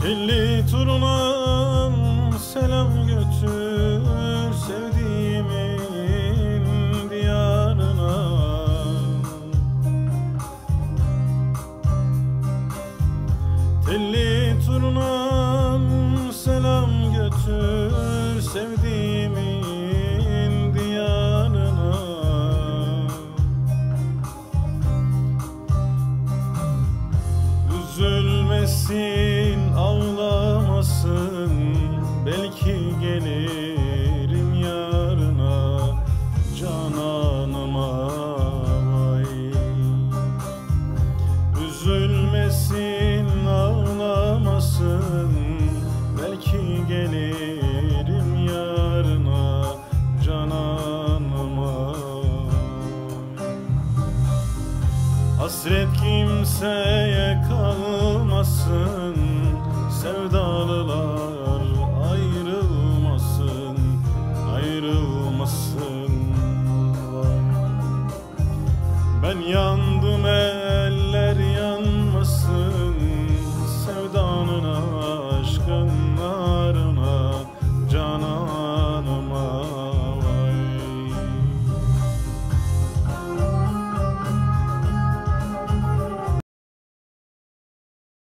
Telli turunam selam götür sevdiğimin diyarına. Telli turunam selam götür sevdiğimin diyarına. Üzülmesin, ağlamasın, belki gelirim yarına cananıma vay. Üzülmesin, ağlamasın, belki gelirim yarına cananıma. Hasret kimseye kalmasın, sevdalılar